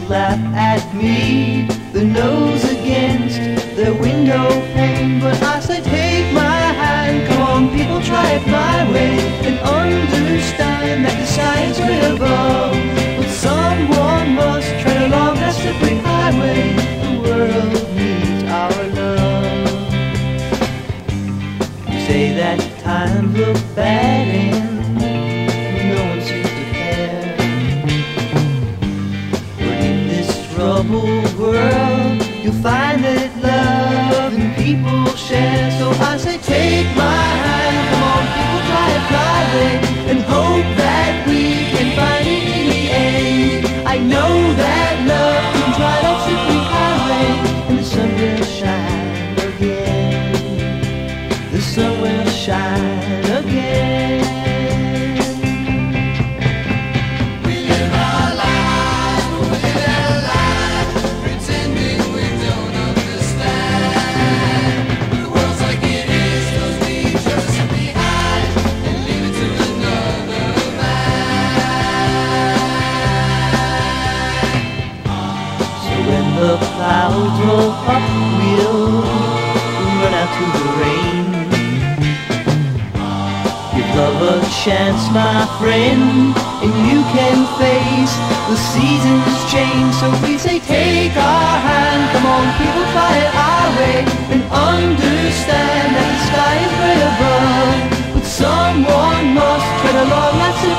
laugh at me, their nose against their window pane. But I say take my hand, come on people, try it my way, and understand that the sky's way above. But someone must tread along that slippery highway. The world needs our love. You say that times look bad and no one seems to care, but in this troubled world you'll find that love and people share. So I say take my hand, come on people, try it my way, and hope that we can find it in the end. I know that love can try that slippery highway, and the sun will shine again. The sun will shine again. When the clouds roll up, we'll run out to the rain. Give love a chance, my friend, and you can face the seasons change. So we say take our hand, come on people, try it our way, and understand that the sky is way above. But someone must tread along that